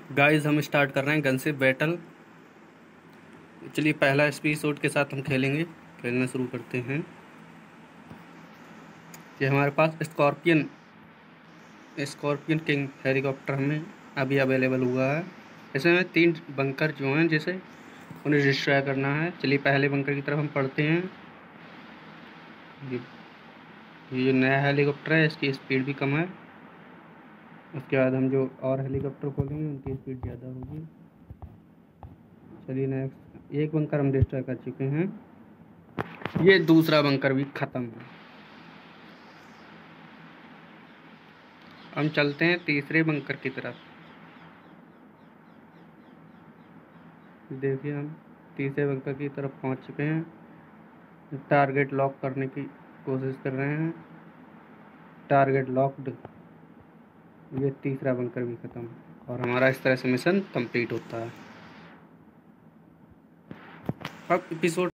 Guys हम start कर रहे हैं गनशिप बैटल। चलिए पहला एपिसोड के साथ हम खेलना शुरू करते हैं। ये हमारे पास स्कॉर्पियन किंग हेलीकॉप्टर हमें अभी अवेलेबल हुआ है। इसमें 3 बंकर जो हैं जैसे उन्हें डिस्ट्रॉय करना है। चलिए पहले बंकर की तरफ हम पढ़ते हैं। ये जो नया हेलीकॉप्टर है इसकी स्पीड भी कम है। उसके बाद हम जो और हेलीकॉप्टर खोलेंगे उनकी स्पीड ज़्यादा होगी। चलिए नेक्स्ट, एक बंकर हम डिस्ट्रॉय कर चुके हैं। ये दूसरा बंकर भी ख़त्म है। हम चलते हैं तीसरे बंकर की तरफ। देखिए हम तीसरे बंकर की तरफ पहुंच चुके हैं। टारगेट लॉक करने की कोशिश कर रहे हैं। Target locked. ये तीसरा बंकर भी ख़त्म और हमारा इस तरह से मिशन कंप्लीट होता है। अब एपिसोड